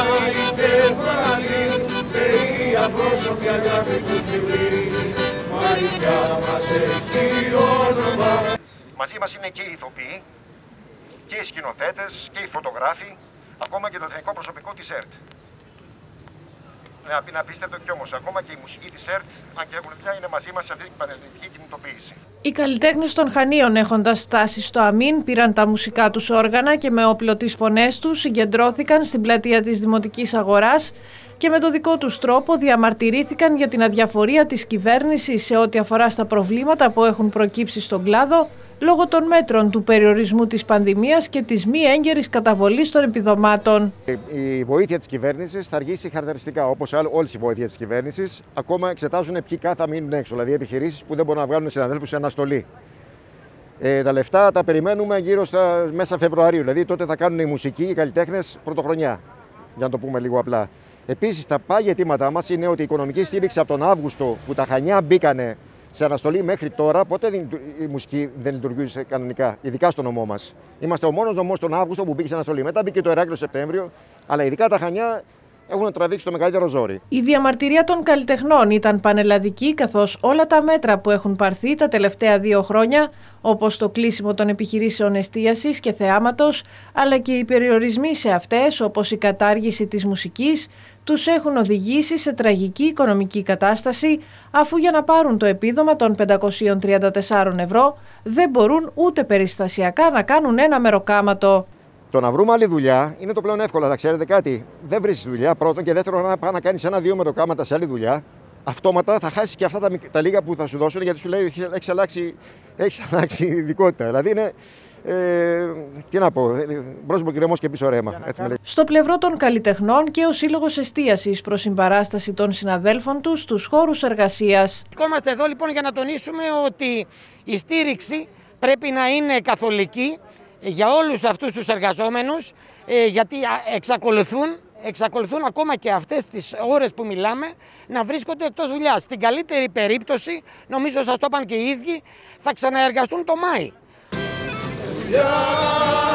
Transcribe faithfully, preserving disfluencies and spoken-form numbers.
είτε φραλή, θεοί απρόσωποι αγάπη του φιλί, μα η πια μας έχει όνομα. Μαζί μας είναι και οι ηθοποιοί, και οι σκηνοθέτες, και οι φωτογράφοι, ακόμα και το τεχνικό προσωπικό της ΕΡΤ. Είναι απίστευτο κι όμως, ακόμα και η μουσική της ΕΡΤ, αν και έχουν πια, είναι μαζί μας σε αυτή την πανελληνική κινητοποίηση. Οι καλλιτέχνες των Χανίων, έχοντας φτάσει στο αμήν, πήραν τα μουσικά τους όργανα και με όπλο τις φωνές τους συγκεντρώθηκαν στην πλατεία της Δημοτικής Αγοράς και με το δικό τους τρόπο διαμαρτυρήθηκαν για την αδιαφορία της κυβέρνησης σε ό,τι αφορά στα προβλήματα που έχουν προκύψει στον κλάδο λόγω των μέτρων του περιορισμού της πανδημίας και της μη έγκαιρης καταβολής των επιδομάτων. Η βοήθεια της κυβέρνησης θα αργήσει χαρακτηριστικά, όπως όλες οι βοήθειες της κυβέρνησης. Ακόμα εξετάζουν ποιοι καν θα μείνουν έξω, δηλαδή επιχειρήσεις που δεν μπορούν να βγάλουν συναδέλφους σε αναστολή. Ε, τα λεφτά τα περιμένουμε γύρω στα μέσα Φεβρουαρίου, δηλαδή τότε θα κάνουν οι μουσικοί, οι καλλιτέχνες πρωτοχρονιά, για να το πούμε λίγο απλά. Επίσης, τα πάγια αιτήματά μας είναι ότι η οικονομική στήριξη από τον Αύγουστο που τα Χανιά μπήκανε σε αναστολή μέχρι τώρα, ποτέ η μουσική δεν λειτουργούσε κανονικά, ειδικά στο νομό μας. Είμαστε ο μόνος νομός τον Αύγουστο που μπήκε σε αναστολή. Μετά μπήκε το Ηράκλειο Σεπτέμβριο, αλλά ειδικά τα Χανιά έχουν τραβήξει το μεγαλύτερο ζόρι. Η διαμαρτυρία των καλλιτεχνών ήταν πανελλαδική, καθώς όλα τα μέτρα που έχουν πάρθει τα τελευταία δύο χρόνια, όπως το κλείσιμο των επιχειρήσεων εστίασης και θεάματος, αλλά και οι περιορισμοί σε αυτές, όπως η κατάργηση της μουσικής, τους έχουν οδηγήσει σε τραγική οικονομική κατάσταση, αφού για να πάρουν το επίδομα των πεντακόσια τριάντα τέσσερα ευρώ δεν μπορούν ούτε περιστασιακά να κάνουν ένα μεροκάματο. Το να βρούμε άλλη δουλειά είναι το πλέον εύκολο. Να ξέρετε κάτι, δεν βρίσκεις δουλειά πρώτον, και δεύτερον, να πάει να κάνεις ένα-δύο μεροκάματα σε άλλη δουλειά, αυτόματα θα χάσεις και αυτά τα, τα λίγα που θα σου δώσουν, γιατί σου λέει έχεις αλλάξει, έχεις αλλάξει ειδικότητα. Δηλαδή είναι. Ε, τι να πω, μπρος γκρεμός και πίσω ρέμα. Έτσι με Στο πλευρό των καλλιτεχνών και ο Σύλλογος Εστίασης προς συμπαράσταση των συναδέλφων τους στους χώρους εργασίας. Βρισκόμαστε εδώ λοιπόν για να τονίσουμε ότι η στήριξη πρέπει να είναι καθολική για όλους αυτούς τους εργαζόμενους, γιατί εξακολουθούν, εξακολουθούν ακόμα και αυτές τις ώρες που μιλάμε να βρίσκονται εκτός δουλειάς. Στην καλύτερη περίπτωση, νομίζω σας το είπαν και οι ίδιοι, θα ξαναεργαστούν το Μάη. Yeah.